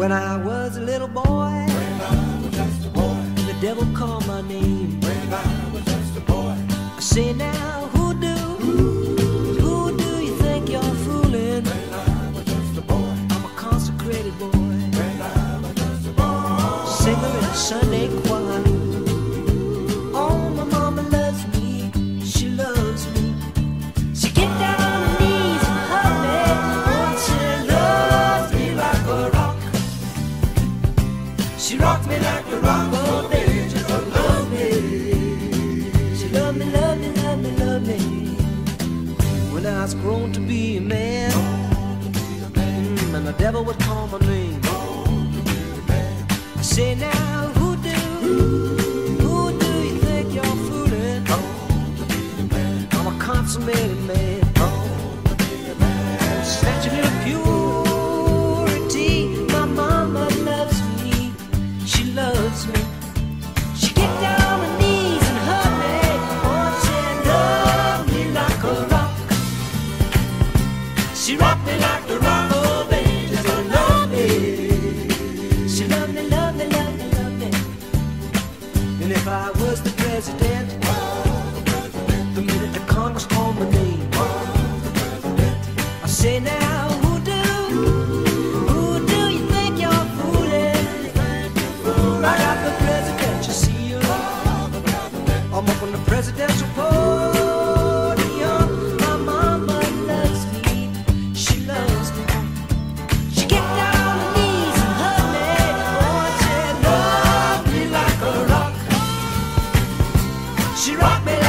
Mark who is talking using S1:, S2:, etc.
S1: When I was a little boy, the devil called my name. I say now, who do you think you're fooling? I'm a consecrated boy, singer in a Sunday choir. Oh, my mama loves me, she loves me. She get down on her knees and hug me. Oh, she loves me like a rock. She rocked me like a rock, oh baby, just love me. She loved me, loved me, loved me, loved me. When I was grown to be a man, and the devil would call my name. I say now, who do you think you're fooling? I'm a consummated man, statue of purity. My mama loves me, she loves me. She get down on her knees and hug me. Oh, she loved me like a rock. She rocked me like a rock, oh baby, just love me. She loved me, loved me, loved me, loved me. And if I was the president, the minute the Congress called my name, I say now, who do you think you're fooling? I got the presidential seal. I'm up on the presidential podium. My mama loves me, she loves me. She get down on her knees and hug me. Oh, she loved me like a rock. She rocked me